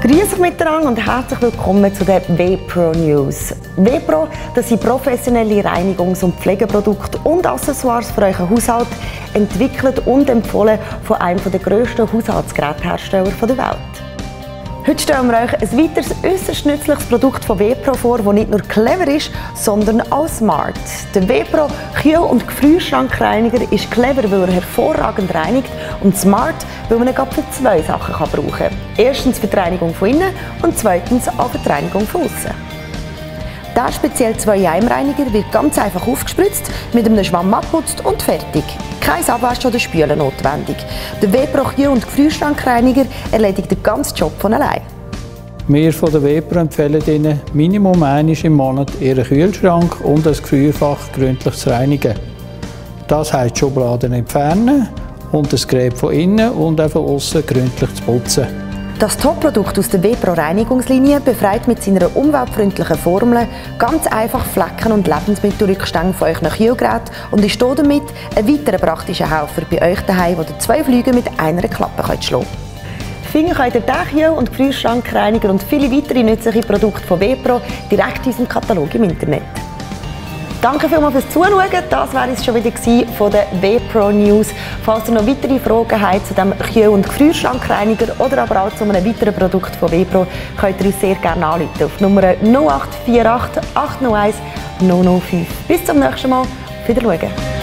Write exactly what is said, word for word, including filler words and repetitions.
Grüß euch miteinander und herzlich willkommen zu den W-Pro News. W-Pro, das sind professionelle Reinigungs- und Pflegeprodukte und Accessoires für euren Haushalt, entwickelt und empfohlen von einem der grössten Haushaltsgerätehersteller der Welt. Heute stellen wir euch ein weiteres äußerst nützliches Produkt von W-Pro vor, das nicht nur clever ist, sondern auch smart. Der W-Pro Kühl- und Gefrierschrankreiniger ist clever, weil er hervorragend reinigt, und smart, weil man ihn gerade für zwei Sachen brauchen kann. Erstens für die Reinigung von innen und zweitens auch für die Reinigung von außen. Der speziell zwei in einem Reiniger wird ganz einfach aufgespritzt, mit einem Schwamm abputzt und fertig. Kein Abwaschen oder Spülen notwendig. Der W-Pro Kühl- und Gefrierschrankreiniger erledigt den ganzen Job von allein. Wir von der W-Pro empfehlen Ihnen, Minimum einmal im Monat Ihren Kühlschrank und das Gefrierfach gründlich zu reinigen. Das heisst, Schubladen entfernen und das Gerät von innen und auch von außen gründlich zu putzen. Das Top-Produkt aus der W-Pro Reinigungslinie befreit mit seiner umweltfreundlichen Formel ganz einfach Flecken und Lebensmittelrückstände von euren Kühlgeräten und ist damit ein weiterer praktischer Helfer bei euch daheim, wo ihr zwei Fliegen mit einer Klappe schlagen könnt. Finden könnt ihr den Kühl- und Gefrierschrankreiniger und viele weitere nützliche Produkte von W-Pro direkt in unserem Katalog im Internet. Danke vielmals fürs Zuschauen. Das war es schon wieder von den W-Pro News. Falls ihr noch weitere Fragen habt zu dem Kühl- und Gefrierschrankreiniger oder aber auch zu einem weiteren Produkt von W-Pro, könnt ihr uns sehr gerne anrufen auf Nummer null acht vier acht, acht null eins, null null fünf. Bis zum nächsten Mal. Auf Wiedersehen.